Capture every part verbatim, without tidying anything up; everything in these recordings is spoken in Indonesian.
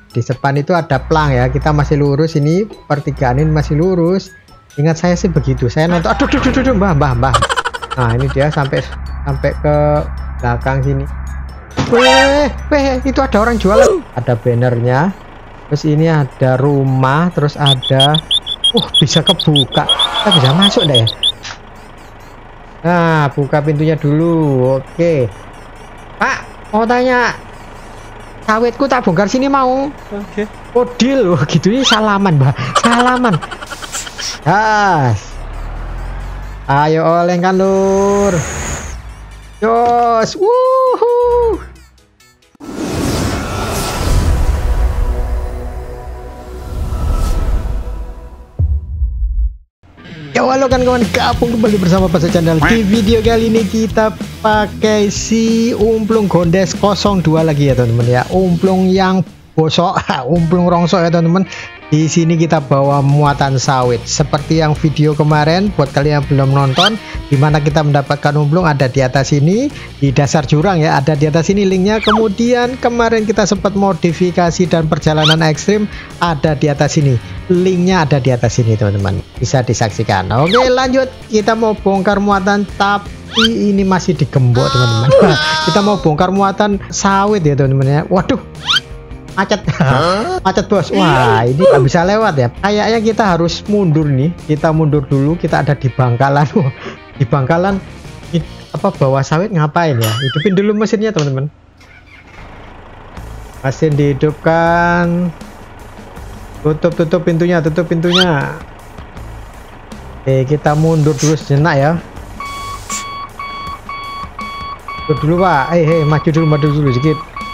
Di depan itu ada plang ya, kita masih lurus, ini pertigaan ini masih lurus. Ingat saya sih begitu, saya nonton. Aduh, aduh, aduh, aduh, mbah, mbah, mbah. Nah ini dia sampai sampai ke belakang sini. Weh, weh, itu ada orang jualan. Ada bannernya. Terus ini ada rumah, terus ada, uh bisa kebuka. Kita bisa masuk deh. Nah, buka pintunya dulu. Oke. Pak, mau tanya, sawitku tak bongkar sini mau? Oke. Oh deal, oh, gitu ini salaman, mbak. Salaman. Gas. Ayo olengkan lur. Jos. Wuhu. Ya halo kan kawan, gabung kembali bersama Pasar Channel. Di video kali ini kita pakai si umplung gondes nol dua lagi ya teman-teman ya. Umplung yang bosok, umplung rongsok ya teman-teman. Di sini kita bawa muatan sawit seperti yang video kemarin. Buat kalian yang belum nonton, dimana kita mendapatkan umplung ada di atas sini, di dasar jurang ya, ada di atas sini linknya. Kemudian kemarin kita sempat modifikasi dan perjalanan ekstrim, ada di atas sini, linknya ada di atas sini teman-teman, bisa disaksikan. Oke lanjut, kita mau bongkar muatan tapi ini masih digembok teman-teman. Kita mau bongkar muatan sawit ya teman-teman ya. Waduh, macet. Macet bos. Wah ini nggak bisa lewat ya, kayaknya kita harus mundur nih. Kita mundur dulu, kita ada di Bangkalan. Di Bangkalan apa bawa sawit ngapain ya? Hidupin dulu mesinnya teman-teman. Mesin dihidupkan. Tutup tutup pintunya, tutup pintunya. Oke, kita mundur dulu sejenak ya. Mundur dulu pak. Eh hey, hey, maju dulu, maju dulu sedikit.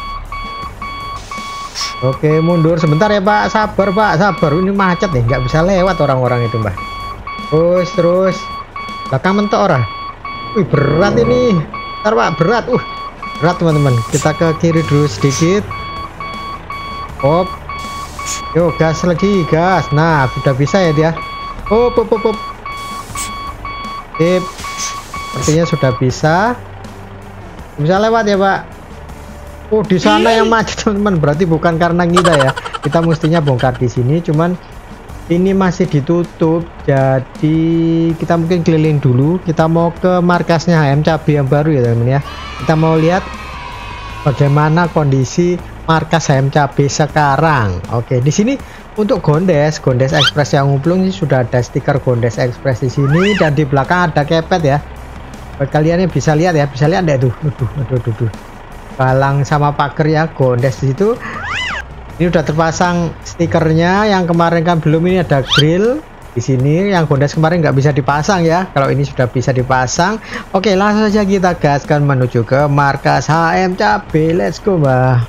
Oke mundur sebentar ya pak, sabar pak, sabar. Ini macet nih, nggak bisa lewat orang-orang itu mbak. Terus terus belakang mentok orang. Wih berat ini, ntar pak berat. Uh berat teman-teman. Kita ke kiri dulu sedikit. Hop, yuk gas lagi, gas. Nah sudah bisa ya dia. Hop hop hop hop. Sip, sepertinya sudah bisa. Bisa lewat ya pak. Oh di sana yang macet teman-teman, berarti bukan karena kita ya. Kita mestinya bongkar di sini, cuman ini masih ditutup. Jadi kita mungkin keliling dulu. Kita mau ke markasnya H M Cabe yang baru ya teman-teman ya. Kita mau lihat bagaimana kondisi markas H M Cabe sekarang. Oke di sini untuk Gondes, Gondes Express yang umplung ini sudah ada stiker Gondes Express di sini, dan di belakang ada kepet ya. Buat kalian yang bisa lihat ya, bisa lihat deh tuh. Aduh, aduh, aduh, aduh. Palang sama pagar ya Gondes di situ. Ini udah terpasang stikernya. Yang kemarin kan belum, ini ada grill di sini. Yang Gondes kemarin nggak bisa dipasang ya. Kalau ini sudah bisa dipasang. Oke langsung saja kita gaskan menuju ke markas H M Cabe. Let's go mbah.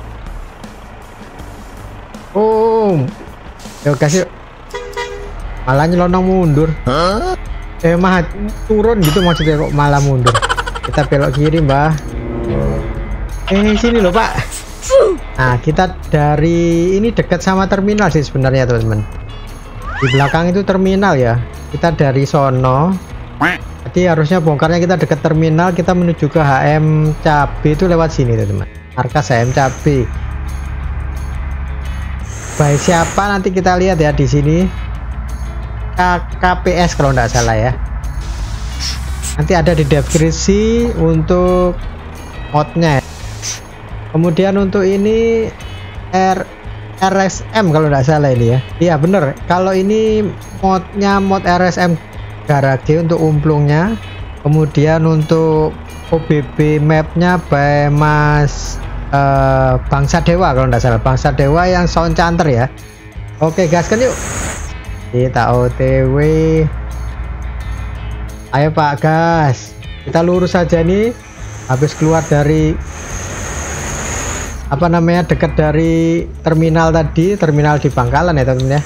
Boom. Yuk gas yuk. Malah nyelonong mundur. Eh mah turun gitu maksudnya, kok malah mundur. Kita belok kiri mbah. Eh sini loh pak. Nah kita dari ini dekat sama terminal sih sebenarnya teman-teman. Di belakang itu terminal ya. Kita dari sono. Jadi harusnya bongkarnya kita dekat terminal. Kita menuju ke H M Cabe itu lewat sini teman-teman. Markas H M Cabe. Baik siapa nanti kita lihat ya di sini. K P S kalau nggak salah ya. Nanti ada di deskripsi untuk modnya ya. Kemudian untuk ini R R S M kalau nggak salah ini ya. Iya bener, kalau ini modnya mod R S M Garage untuk umplungnya. Kemudian untuk O B B mapnya by Mas uh, Bangsa Dewa kalau nggak salah, Bangsa Dewa yang sound canter ya. Oke gaskan yuk, kita O T W. Ayo pak gas, kita lurus saja nih. Habis keluar dari apa namanya, dekat dari terminal tadi, terminal di Bangkalan ya teman-teman ya.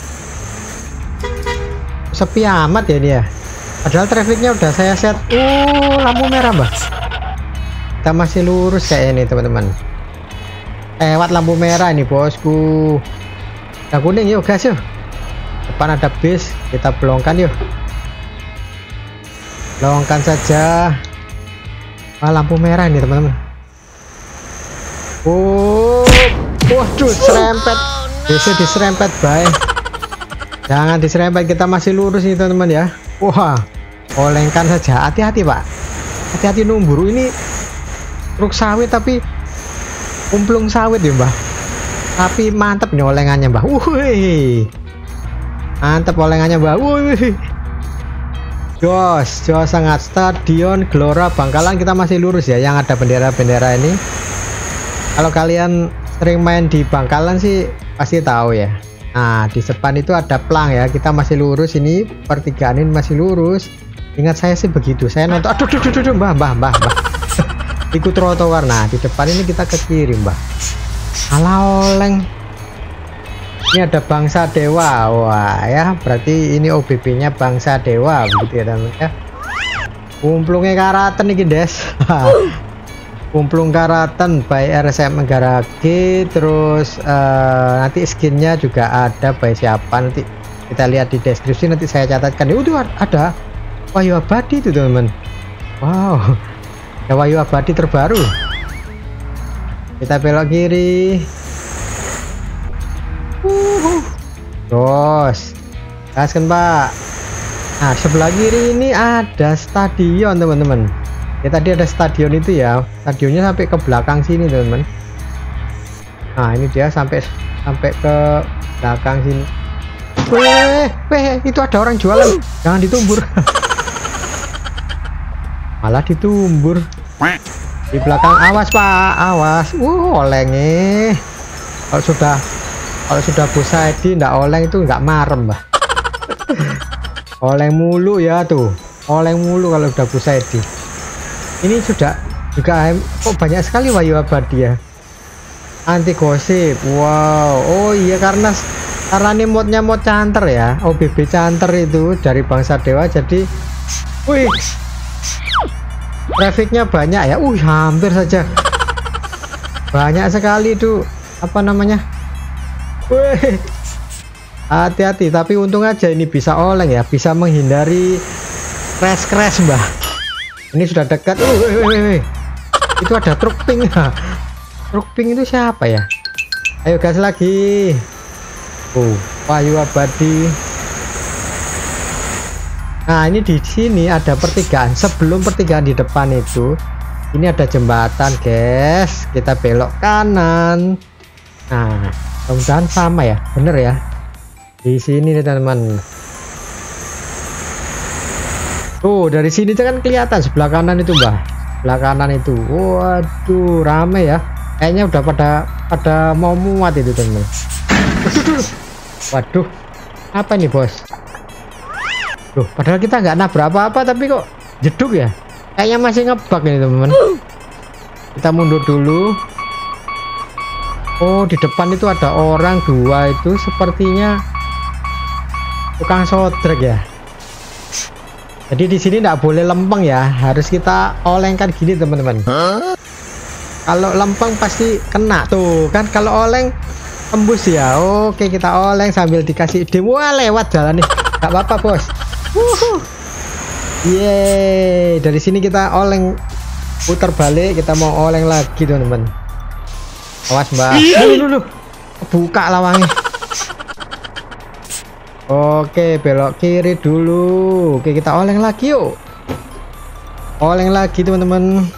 Sepi amat ya dia, padahal trafficnya udah saya set. Uh lampu merah mbak. Kita masih lurus kayak ini teman-teman, lewat lampu merah ini bosku. Udah kuning yuk gas yuk. Depan ada bis, kita belongkan yuk, belongkan saja. Wah lampu merah ini teman-teman. Oh, Waduh, serempet. Bisa diserempet, baik. Jangan diserempet, kita masih lurus nih teman-teman ya. Wah, olengkan saja. Hati-hati Pak. Hati-hati numbur. Ini truk sawit tapi kumplung sawit ya Mbah. Tapi mantep nih olengannya Mbah. Wih, mantep olengannya Mbah. Wih, jos, jos sangat. Stadion Gelora Bangkalan, kita masih lurus ya, yang ada bendera-bendera ini. Kalau kalian sering main di Bangkalan sih pasti tahu ya. Nah, di depan itu ada plang ya, kita masih lurus. Ini pertigaan ini masih lurus. Ingat saya sih begitu. Saya nonton, aduh, aduh, aduh, aduh, mbah, mbah, mbah, mbah. Ikut trotoar. Nah, di depan ini kita ke kiri, mbah. Alah, oleng. Ini ada Bangsa Dewa. Wah, ya, berarti ini O B B-nya Bangsa Dewa, begitu ya, teman ya. Kumplungnya Karaten nih, Des. Kumplung Karaten by R S M Negara G. Terus uh, nanti skinnya juga ada by siapa, nanti kita lihat di deskripsi, nanti saya catatkan. Itu ada Wahyu Abadi itu teman-teman. Wow, ada Wahyu Abadi terbaru. Kita belok kiri. uh, Terus gaskan Pak. Nah, sebelah kiri ini ada stadion teman-teman. Ya, tadi ada stadion itu ya, stadionnya sampai ke belakang sini teman-teman. Nah, ini dia sampai sampai ke belakang sini. Weh, weh, itu ada orang jualan, jangan ditumbur. Malah ditumbur di belakang. Awas Pak, awas. Uh, olengnya. Kalau sudah kalau sudah bos Edi ndak oleng itu nggak marem Mbah. Oleng mulu ya tuh, oleng mulu kalau udah bos Edi. Ini sudah juga kok banyak sekali Wahyu Abadi ya. Anti gosip. Wow. Oh iya, karena karena ini modnya mod canter ya, O B B canter itu dari Bangsa Dewa. Jadi wih, trafficnya banyak ya. Uh, hampir saja. Banyak sekali itu apa namanya. Wih, hati-hati, tapi untung aja ini bisa oleng ya, bisa menghindari crash-crash Mbah. Ini sudah dekat. Uh, wih, wih, wih. Itu ada truk pink. Truk pink itu siapa ya? Ayo gas lagi. Oh, Wahyu Abadi. Nah, ini di sini ada pertigaan. Sebelum pertigaan di depan itu, ini ada jembatan, guys. Kita belok kanan. Nah, mudah-mudahan sama ya, bener ya. Di sini nih teman-teman. Tuh, dari sini kan kelihatan sebelah kanan itu Mbah. Sebelah kanan itu. Waduh, rame ya. Kayaknya udah pada pada mau muat itu teman-teman. Waduh, apa ini bos? Loh, padahal kita nggak nabrak apa-apa tapi kok jeduk ya. Kayaknya masih ngebug ini teman-teman. Kita mundur dulu. Oh, di depan itu ada orang dua, itu sepertinya tukang sodrek ya. Jadi di sini tidak boleh lempeng ya, harus kita olengkan gini teman-teman. Kalau lempeng pasti kena tuh kan, kalau oleng tembus ya. Oke, kita oleng sambil dikasih demo. Wah, lewat jalan nih, nggak apa-apa bos. Yeay, dari sini kita oleng, putar balik, kita mau oleng lagi teman-teman. Awas Mbak, dulu dulu buka lawangnya. Oke, belok kiri dulu. Oke, kita oleng lagi yuk. Oleng lagi teman-teman.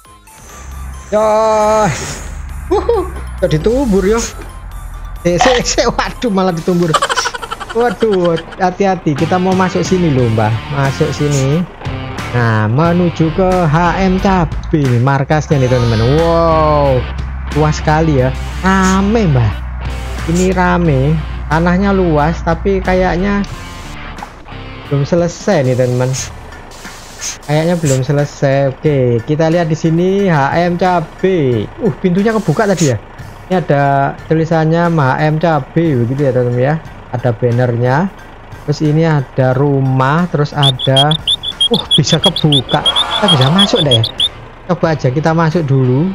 Yos. Wuh, udah ditumbur yo. Eh, se, se, waduh, malah ditumbur. Waduh, hati-hati. Kita mau masuk sini loh, Mbah. Masuk sini. Nah, menuju ke H M Cabe nih, markasnya nih teman-teman. Wow, luas sekali ya. Rame, Mbah. Ini rame. Tanahnya luas tapi kayaknya belum selesai nih teman-teman. Kayaknya belum selesai. Oke, kita lihat di sini H M Cabe. Uh, pintunya kebuka tadi ya. Ini ada tulisannya H M Cabe begitu ya teman-teman ya. Ada bannernya. Terus ini ada rumah, terus ada uh bisa kebuka. Kita bisa masuk deh ya. Coba aja kita masuk dulu.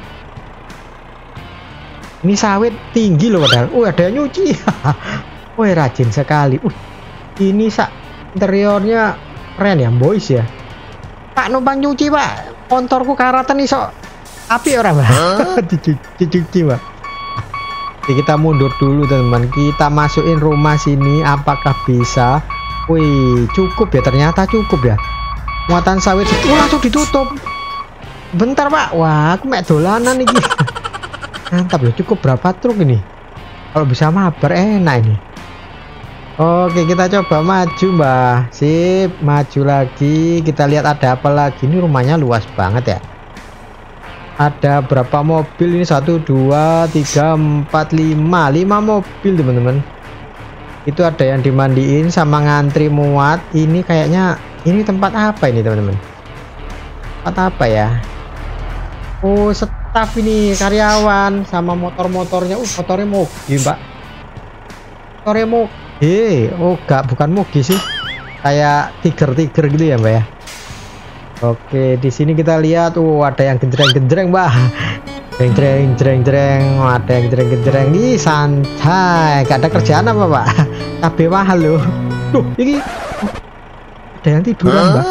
Ini sawit tinggi loh padahal. Uh, ada yang nyuci. Wah, rajin sekali. Uh, ini sak interiornya keren ya, boys ya. Pak numpang nyuci Pak. Kontorku Karaten iso api orang Pak. Dicuci, dicuci Pak. Jadi kita mundur dulu teman-teman, kita masukin rumah sini, apakah bisa? Wih, cukup ya, ternyata cukup ya. Muatan sawit oh, langsung ditutup. Bentar Pak, wah aku mek dolanan nih. Mantap ya, cukup berapa truk ini? Kalau bisa mabar enak ini. Oke, kita coba maju Mbah. Sip, maju lagi. Kita lihat ada apa lagi. Ini rumahnya luas banget ya. Ada berapa mobil ini? Satu, dua, tiga, empat, lima. Lima mobil teman-teman. Itu ada yang dimandiin sama ngantri muat. Ini kayaknya, ini tempat apa ini teman-teman? Tempat apa ya? Oh, staf ini, karyawan. Sama motor-motornya. Uh, motornya mogi Mbak. Motornya mogi. Oh, enggak, bukan mogi sih. Kayak tiger-tiger gitu ya Mbak ya. Oke, di sini kita lihat, oh ada yang genjreng-genjreng, Mbak. Genjreng, jreng, jreng, ada yang genjreng-genjreng. Ih, santai, gak ada kerjaan apa, Pak? Tapi mahal loh. Duh, ini oh, ada yang tiduran, Mbak.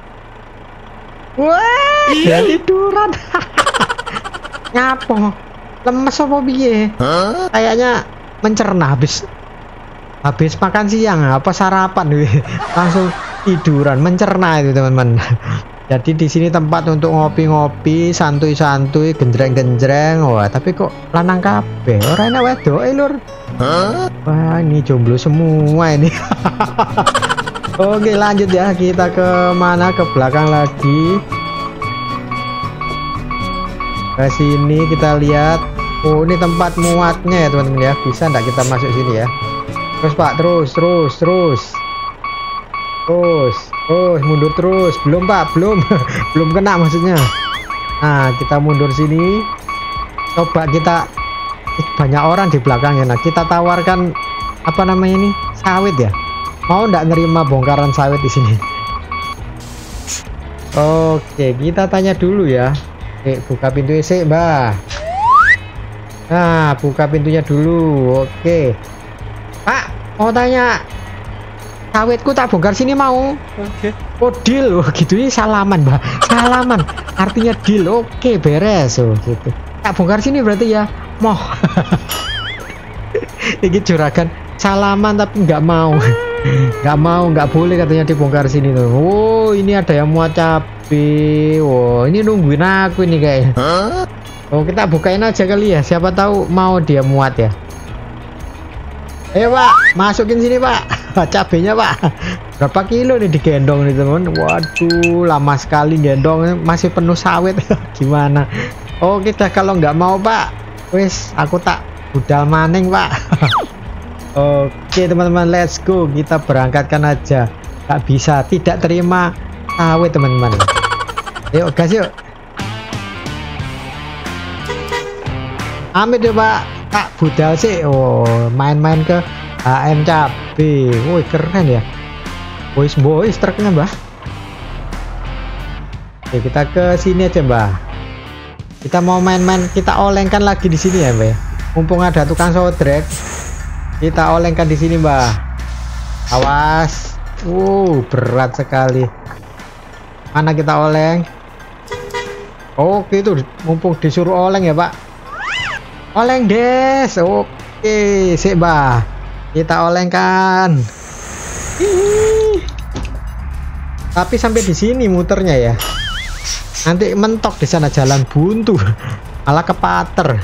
Wah, ada yang tiduran. Ngapo? Lemes apa piye? Kayaknya mencerna habis habis makan siang apa sarapan langsung tiduran, mencerna itu teman-teman. Jadi di sini tempat untuk ngopi-ngopi, santuy-santuy, genjreng-genjreng. Wah, tapi kok lanang kabeh. Ora enak wedoke, Lur. Wah, ini jomblo semua ini. Oke, lanjut ya. Kita ke mana? Ke belakang lagi. Ke sini kita lihat. Oh, ini tempat muatnya ya, teman-teman ya. Bisa enggak kita masuk sini ya? Terus, Pak, terus, terus, terus. Terus, terus mundur terus. Belum Pak, belum, belum kena maksudnya. Nah, kita mundur sini. Coba kita, eh, banyak orang di belakangnya. Nah, kita tawarkan apa namanya ini, sawit ya. Mau ndak nerima bongkaran sawit di sini? Oke, kita tanya dulu ya. Eh, buka pintunya sih, Mbak. Nah, buka pintunya dulu. Oke, Pak, mau tanya. Sawitku tak bongkar sini mau. Oke. Okay. Oh, deal. Oh, gitu ini salaman, Mbak. Salaman. Artinya deal. Oke, beres. Oh, gitu. Tak bongkar sini berarti ya. Moh. Ini juragan salaman tapi nggak mau. Nggak mau, nggak boleh katanya dibongkar sini tuh. Oh, ini ada yang muat cabe. Oh, ini nungguin aku ini kayaknya. Oh, kita bukain aja kali ya. Siapa tahu mau dia muat ya. Eh Pak, masukin sini Pak. Cabenya Pak. Berapa kilo nih digendong nih teman? Waduh, lama sekali gendong, masih penuh sawit. Gimana? Oh, kita kalau nggak mau Pak, wes aku tak budal maning Pak. Oke teman-teman, let's go. Kita berangkatkan aja. Tak bisa, tidak terima sawit teman-teman. Yuk gas yuk. Amit ya Pak. Tak budal sih. Oh, main-main ke H M cabe. Woi, keren ya. Boys boys truknya, Mbah. Oke, kita ke sini aja, Mbah. Kita mau main-main, kita olengkan lagi di sini ya, Mbah. Mumpung ada tukang sodrek. Kita olengkan di sini, Mbah. Awas. Uh, berat sekali. Mana kita oleng? Oke, itu mumpung disuruh oleng ya, Pak. Oleng des. Oke, sip Mbah. Kita olengkan. Hihi. Tapi sampai di sini muternya ya. Nanti mentok di sana jalan buntu. Ala kepater.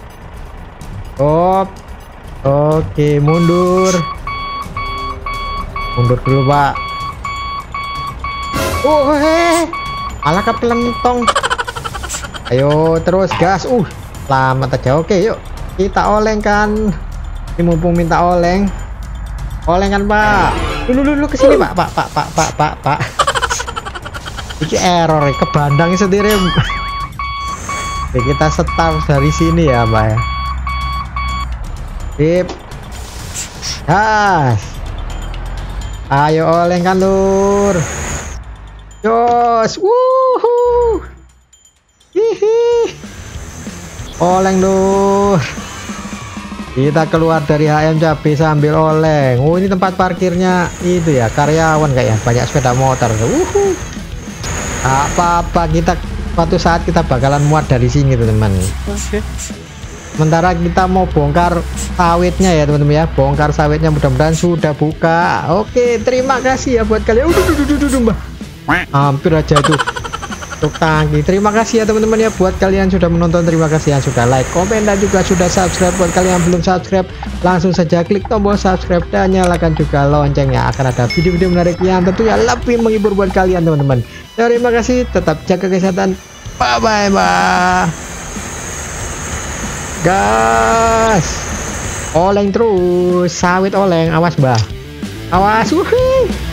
Op. Oke, mundur. Mundur dulu, Pak. Oh, heh. Ala kepelentong. Ayo terus gas. Uh. Lama aja. Oke, yuk kita olengkan. Ini mumpung minta oleng, olengkan Pak. Dulu dulu ke sini Pak, Pak, Pak, Pak, Pak, Pak, Pak. Ini error, kebandang sendiri. Oke, kita start dari sini ya Mbak ya. Sip. Gas. Ayo olengkan Lur. Jos. Wuhu. Hihi. Oleng Lur. Kita keluar dari H M cabe sambil oleng. Oh, ini tempat parkirnya itu ya, karyawan kayak banyak sepeda motor. Uhuh. Apa-apa, kita suatu saat kita bakalan muat dari sini teman-teman. Oke. Sementara kita mau bongkar sawitnya ya teman-teman ya, bongkar sawitnya, mudah-mudahan sudah buka. Oke, terima kasih ya buat kalian. Udah, udah, udah, udah, mbak. Hampir aja tuh truk tangki. Terima kasih ya teman-teman ya buat kalian sudah menonton, terima kasih yang sudah like, komen, dan juga sudah subscribe. Buat kalian yang belum subscribe, langsung saja klik tombol subscribe dan nyalakan juga loncengnya, akan ada video-video menarik yang tentunya lebih menghibur buat kalian teman-teman. Terima kasih, tetap jaga kesehatan. Bye bye, mbak. Gas, oleng terus, sawit oleng, awas mbah, awas. Wuhuu.